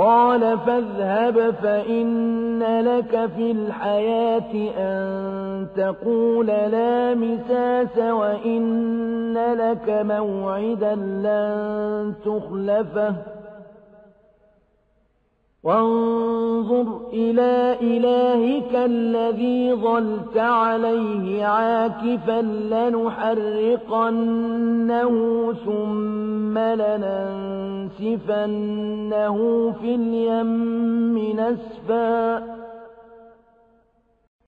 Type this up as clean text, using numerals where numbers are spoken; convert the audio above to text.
قال فاذهب فإن لك في الحياة أن تقول لا مساس وإن لك موعدا لن تخلفه وانظر إلى إلهك الذي ظلت عليه عاكفا لنحرقنه ثم لننسفنه في اليم نسفا